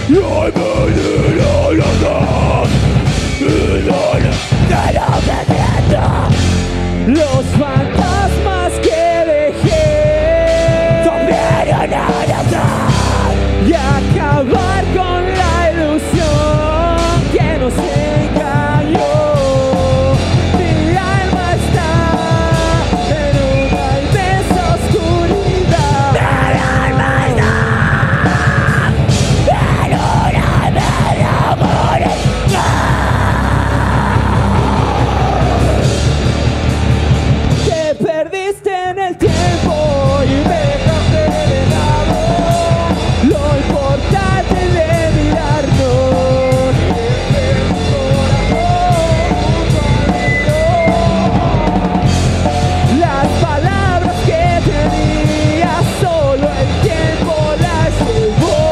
Los fantasmas que dejé supieron abrazar y acabar con la ilusión que nos engañó. Mi alma está en una inmensa oscuridad. Mi alma está en una inmensa oscuridad. Te perdiste en el tiempo y me dejaste de lado. Lo importante de mirarnos es el corazón junto. Las palabras que tenía solo el tiempo las llevó.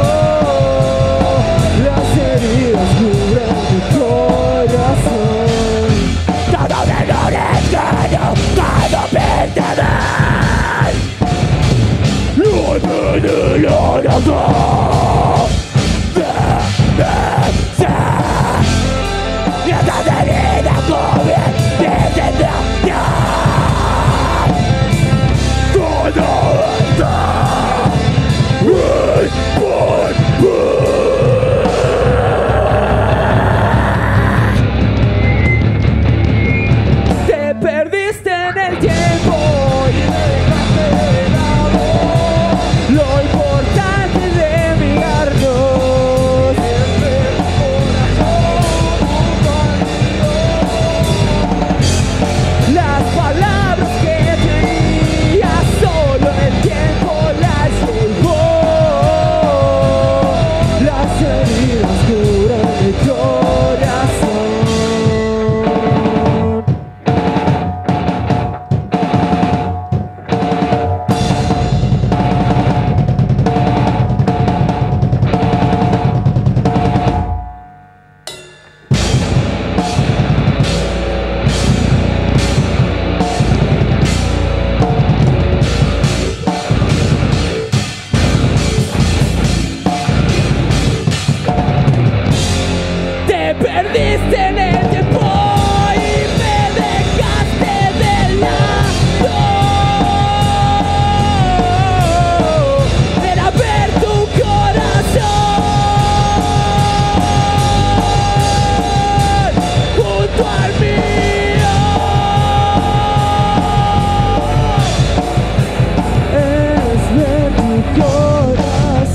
Las heridas cubren mi corazón. Todo de lo desgano, todo pertenece. No hay razón de ser. Mientras de vida cubren mi sensación. Todo está por te perdiste en el tiempo y me dejaste de lado. Lo importante de mirarnos es el corazón junto al mío. Las palabras que tenía solo el tiempo las llevó. Las heridas curan mi corazón. Te perdiste en el tiempo y me dejaste de lado. Era ver tu corazón junto al mío. Es ver tu corazón.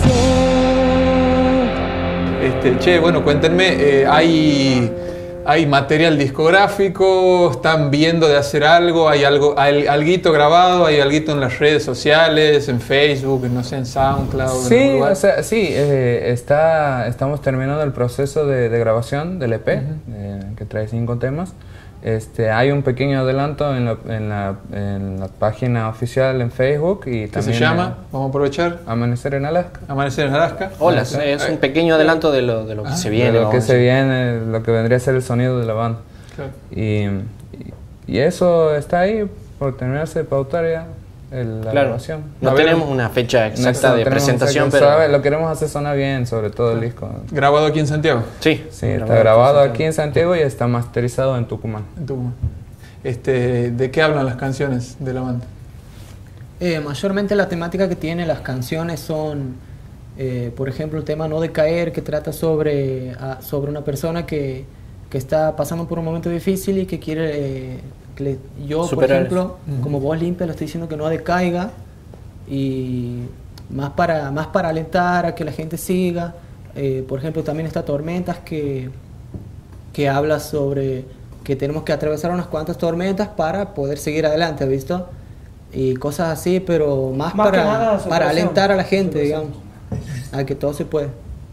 Che, bueno, cuéntenme, ¿hay material discográfico? ¿Están viendo de hacer algo? ¿Hay alguito grabado? ¿Hay alguito en las redes sociales? ¿En Facebook? No sé, en SoundCloud? Sí, en algún lugar? o sea, sí, estamos terminando el proceso de grabación del EP, que trae 5 temas. Hay un pequeño adelanto en la página oficial en Facebook y ¿Qué también se llama? Vamos a aprovechar. Amanecer en Alaska. Amanecer en Alaska. Hola, es un pequeño adelanto de lo que se viene. De lo que vamos a se decir. viene, lo que vendría a ser el sonido de la banda. Claro. Y eso está ahí por terminarse de pautar ya la Claro. grabación. No A ver, tenemos una fecha No exacta de tenemos presentación, exacto, pero lo queremos hacer sonar bien, sobre todo el disco. Grabado aquí en Santiago. sí. Sí, está grabado aquí en Santiago y está masterizado en Tucumán. En Tucumán. ¿De qué hablan las canciones de la banda? Mayormente la temática que tienen las canciones son, por ejemplo, el tema No Decaer, que trata sobre una persona que está pasando por un momento difícil y que quiere, yo, por Superar ejemplo, como voz limpia, le estoy diciendo que no decaiga, y más para alentar a que la gente siga. Por ejemplo, también está Tormentas, que habla sobre que tenemos que atravesar unas cuantas tormentas para poder seguir adelante, ¿has visto? Y cosas así, pero más que nada, para alentar a la gente, superación. digamos, a que todo se puede.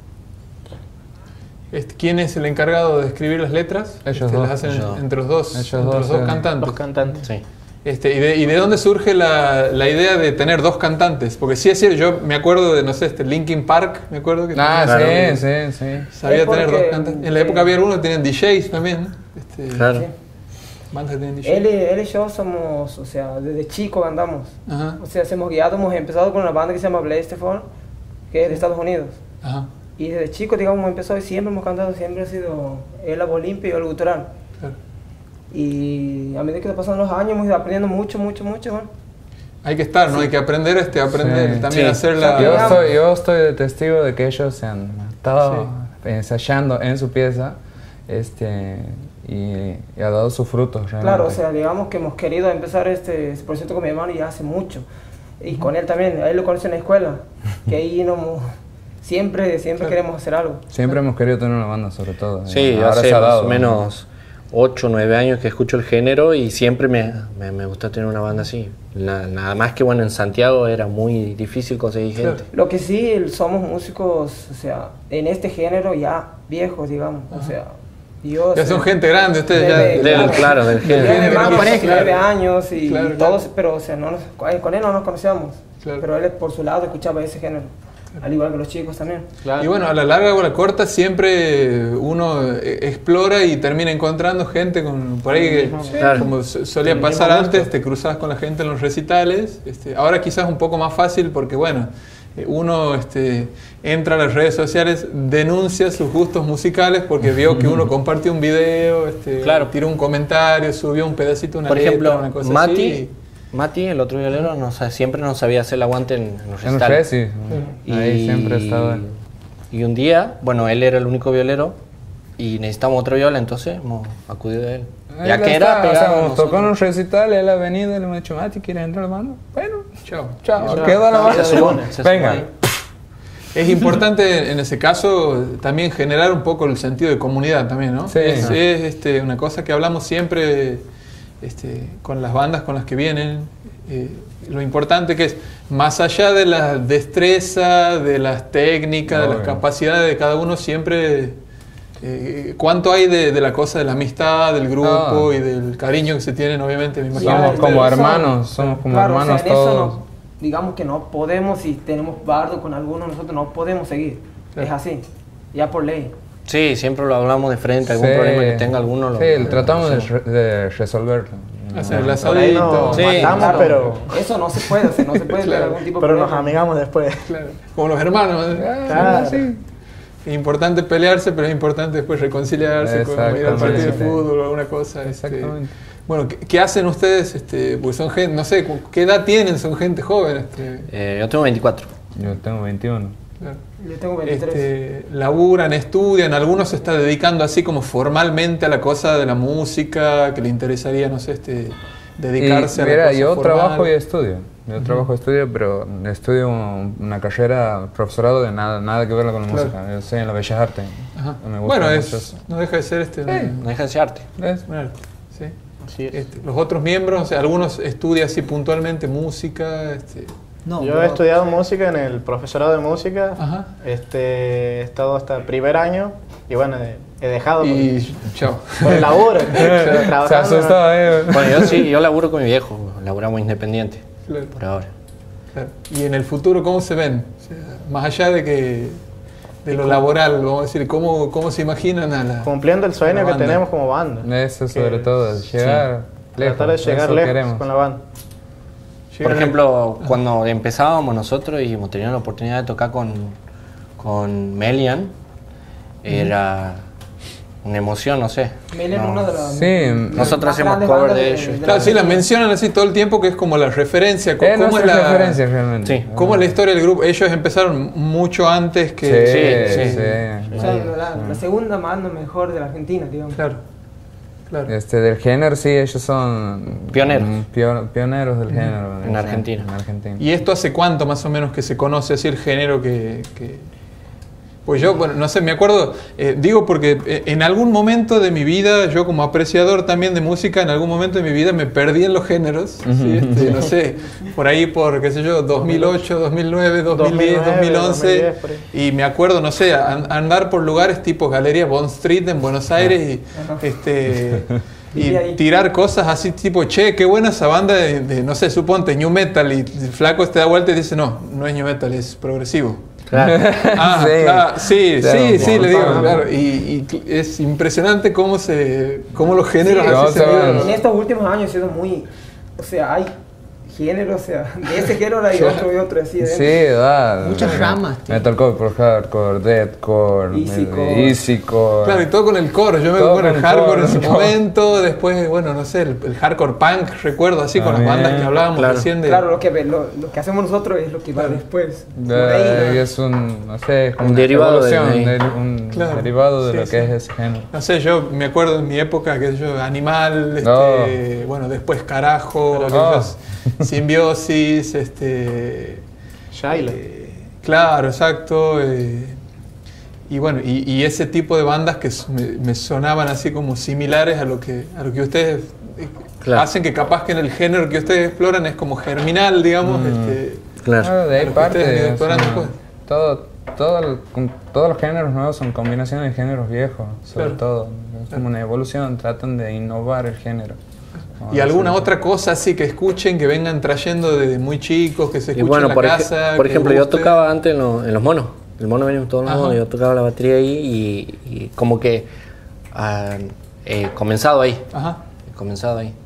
¿Quién es el encargado de escribir las letras? Ellos dos. Las hacen entre los dos, Ellos entre los dos, dos cantantes. Los cantantes. Sí. ¿Y de dónde surge la idea de tener dos cantantes? Porque sí es cierto, yo me acuerdo de, no sé, Linkin Park, me acuerdo que sí. sabía Es tener porque, dos cantantes. En la época había algunos que tenían DJs también, ¿no? Claro. Sí. Bandas que tenían DJs. Él y yo somos, o sea, desde chico andamos. Ajá, O sea, hemos guiado, hemos empezado con una banda que se llama Blasteful, que es de Estados Unidos. ajá. Y desde chico, digamos, hemos empezado y siempre hemos cantado, siempre ha sido el agua limpia y el gutural. Claro. Y a medida que pasan los años hemos ido aprendiendo mucho, bueno. Hay que estar, ¿no? Hay que aprender a aprender Sí. también Sí. a hacer la... Yo estoy de testigo de que ellos se han estado ensayando en su pieza y ha dado sus frutos realmente. Claro, o sea, digamos que hemos querido empezar este proyecto con mi hermano ya hace mucho. Y con él también, a él lo conocí en la escuela, que ahí siempre queremos hacer algo. Siempre hemos querido tener una banda, sobre todo. Sí, Ahora hace se ha más dado, o menos 8 o 9 años que escucho el género y siempre me gusta tener una banda así. Nada más que bueno, en Santiago era muy difícil conseguir gente. Lo que sí, somos músicos, o sea, en este género ya viejos, digamos, o sea... Yo, Ya son gente grande, ustedes ya... Del género. Más Claro. 9 años y Claro, todos, claro. pero o sea, con él no nos conocíamos. Claro. Pero él por su lado escuchaba ese género, al igual que los chicos también. Y bueno, a la larga o a la corta siempre uno explora y termina encontrando gente por ahí que, Claro. como solía pasar antes, te cruzabas con la gente en los recitales. Ahora quizás un poco más fácil porque bueno, uno entra a las redes sociales, denuncia sus gustos musicales porque vio que uno compartió un video, Claro. tiró un comentario, subió un pedacito, una Por letra, ejemplo, una cosa Mati, el otro violero, siempre nos sabía hacer el aguante en los En recitales. Resi, ahí siempre estaba. Y un día, bueno, él era el único violero y necesitamos otro viola, entonces hemos acudido a él. Ya que era pegado a nos tocó en nosotros. un recital, él ha venido y le hemos dicho, Mati, ¿quieres entrar, hermano? Bueno, Chao. chao, quedó la mano. Se sumó Venga. ahí. Es importante en ese caso también generar un poco el sentido de comunidad también, ¿no? Sí. Es una cosa que hablamos siempre con las bandas con las que vienen. Lo importante que es, más allá de la destreza, de las técnicas, de las Obvio. capacidades de cada uno, siempre cuánto hay de la cosa de la amistad, del grupo y del cariño que se tienen, obviamente, me imagino. Somos ustedes. como hermanos, somos como Claro, o sea, hermanos en eso todos. digamos que no podemos, si tenemos bardo con alguno, nosotros no podemos seguir. Claro. Es así, ya por ley. Sí, siempre lo hablamos de frente, algún Sí. problema que tenga alguno. Sí, tratamos de resolverlo. Hacer el Por ahí asadito. nos Sí, matamos, Claro, pero eso no se puede, o sea, no se puede tener algún tipo de nos problema. amigamos después. Claro, como los hermanos. Claro. Sí. Es importante pelearse, pero es importante después reconciliarse, como ir al Exactamente. partido de fútbol o alguna cosa. Exactamente. Bueno, ¿qué hacen ustedes? Pues son gente, no sé, ¿qué edad tienen? Son gente joven. Yo tengo 24. Yo tengo 21. Claro. Yo tengo 23. Laburan, estudian, algunos se está dedicando así como formalmente a la cosa de la música, que le interesaría, no sé, dedicarse a la mira, cosa yo formal. trabajo y estudio. Yo trabajo y estudio, pero estudio una carrera profesorado de nada que ver con la Claro. música. Yo estoy en las Bellas Artes. Ajá. Me gusta Bueno, mucho eso. no deja de ser No deja de ser arte. ¿Ves? un arte, sí. Así es. Los otros miembros, o sea, algunos estudian así puntualmente música. No, Yo he estudiado música en el profesorado de música. Ajá. He estado hasta el primer año y bueno, he dejado Y chao. por el laburo. Se trabajando. asustó, Bueno, yo laburo con mi viejo, laburamos independiente, Claro, por ahora. claro. Y en el futuro, ¿cómo se ven? O sea, más allá de lo laboral, vamos a decir, ¿cómo se imaginan a la... Cumpliendo el sueño la que banda? tenemos como banda. Eso sobre todo, llegar lejos. Tratar de llegar eso lejos queremos. con la banda. Por Llegan a- ejemplo, cuando empezábamos nosotros y hemos tenido la oportunidad de tocar con Melian, era una emoción, no sé. Melian es No. una de las Sí, Nosotros más hacemos grandes cover bandas de ellos. Claro, sí, la mencionan así todo el tiempo, que es como la referencia. ¿Cómo es nuestra la referencia realmente. Sí. ¿Cómo es la historia del grupo? Ellos empezaron mucho antes Sí, que... sí, sí. O sea, la segunda banda mejor de la Argentina, digamos. Claro, claro. Del género, sí, ellos son Pioneros. Pioneros del género. En Argentina. En Argentina. ¿Y esto hace cuánto más o menos que se conoce así el género que... Pues yo, bueno, no sé, me acuerdo, digo porque en algún momento de mi vida, yo como apreciador también de música, en algún momento de mi vida me perdí en los géneros, ¿sí? No sé, por ahí por, qué sé yo, 2008, 2009, 2010, 2011, 2010, por ahí. y me acuerdo, no sé, andar por lugares tipo Galería Bond Street en Buenos Aires y tirar cosas así tipo, che, qué buena esa banda de, no sé, suponte, New Metal, y el flaco te da vuelta y dice, no es New Metal, es progresivo. Claro. Ah, Sí. claro, sí, Claro, le digo, claro. claro. Y es impresionante cómo los géneros Sí, así se se van. vieron. En estos últimos años ha sido muy... O sea, hay géneros, o sea, de ese género hay otro y otro así. Sí, va. Muchas ramas, tío. Metalcore, hardcore, deathcore, easycore. Claro, y todo con el core. Yo me Todo acuerdo con el hardcore en core, su no. momento, después, bueno, no sé, el hardcore punk, recuerdo así, con las También, bandas que hablábamos claro. recién de... Claro, lo que hacemos nosotros es lo que va después. Por ahí, Es un, no sé, es como Un una derivado de evolución, ahí. un Claro, derivado de sí, lo sí. que es ese género. No sé, yo me acuerdo en mi época, que yo, Animal, No. bueno, después Carajo, Pero que no. yo, Simbiosis, Shaila. claro, exacto. Y bueno, y ese tipo de bandas que me sonaban así como similares a lo que ustedes Claro. hacen, que capaz que en el género que ustedes exploran es como germinal, digamos. Claro. Claro, de ahí a lo que ustedes han ido parte. explorando, pues. Todos los géneros nuevos son combinaciones de géneros viejos, sobre Claro. todo. Es como una evolución, tratan de innovar el género. ¿Y alguna otra cosa así que escuchen, que vengan trayendo desde muy chicos, que se Y escuchen bueno, en la casa? por que ejemplo, yo guste? tocaba antes en los monos. El mono venía en todos los Ajá. monos, yo tocaba la batería ahí y como que he comenzado ahí. Ajá. He comenzado ahí.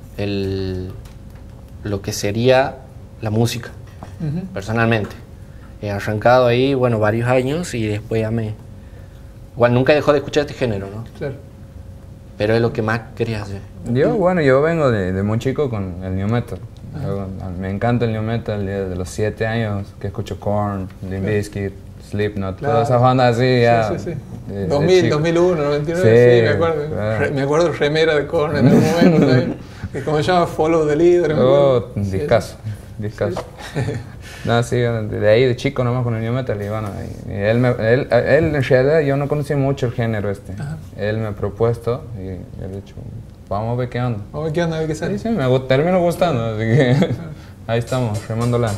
Lo que sería la música, Ujú. personalmente. He arrancado ahí, bueno, varios años y después ya me... Igual nunca dejó de escuchar este género, ¿no? Claro. Pero es lo que más quería hacer. Yo vengo de muy chico con el new metal. Me encanta el new metal desde los 7 años que escucho Korn, Limp Bizkit, Slipknot, Claro. todas esas bandas así. Ya, Sí, sí, sí. de 2000, chico. 2001, 99, Sí, sí, me acuerdo. claro. Me acuerdo remera de Korn en algún momento también. Que como se llama Follow the Leader. me Oh, acuerdo. Sí, discazo. No, sí, de ahí de chico nomás con el new metal y bueno, y él en realidad yo no conocía mucho el género este. Él me ha propuesto y yo le he dicho, vamos a ver qué onda. Vamos a ver qué onda, a ver qué sale. Sí, me terminó gustando, así que ahí estamos, remándola.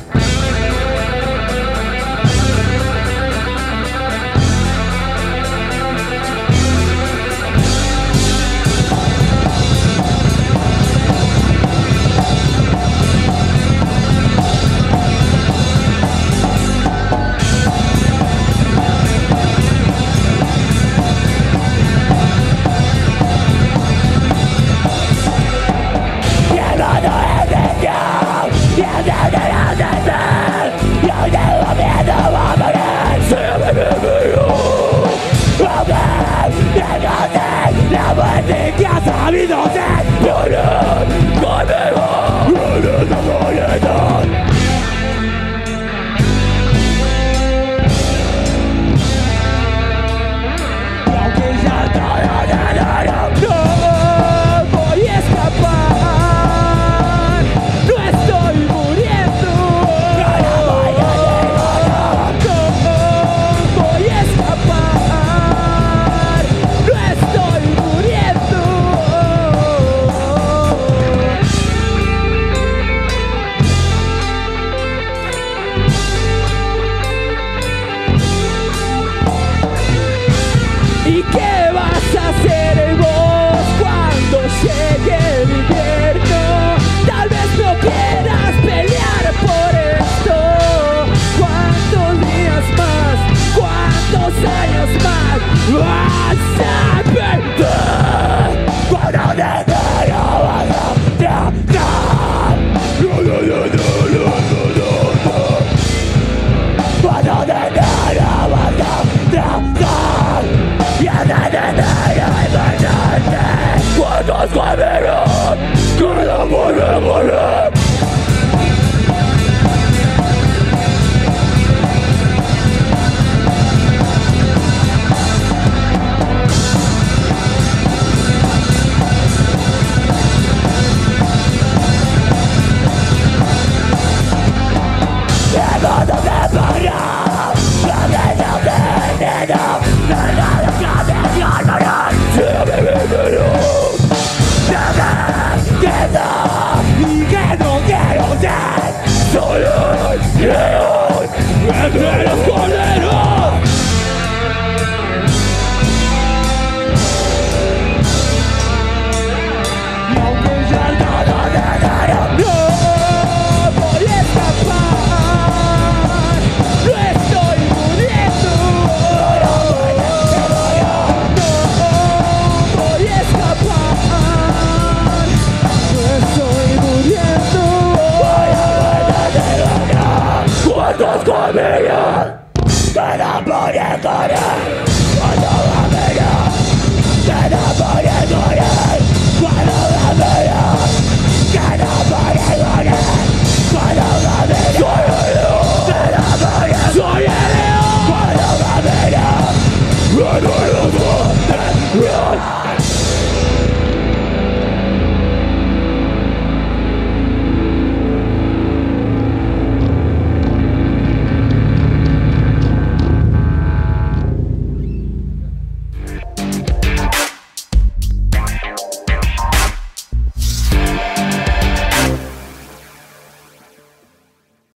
Cada pone con